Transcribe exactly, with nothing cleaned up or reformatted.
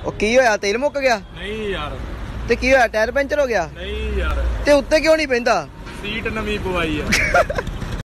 ਉਹ ਕੀ ਹੋਇਆ, ਤੇਲ ਮੁੱਕ ਗਿਆ? ਨਹੀਂ ਯਾਰ। ਤੇ ਕੀ ਹੋਇਆ, ਟਾਇਰ ਪੈਂਚਰ ਹੋ ਗਿਆ? ਨਹੀਂ ਯਾਰ। ਤੇ ਉੱਤੇ ਕਿਉਂ ਨਹੀਂ ਪੈਂਦਾ? ਸੀਟ ਨਵੀਂ ਪਵਾਈ ਆ।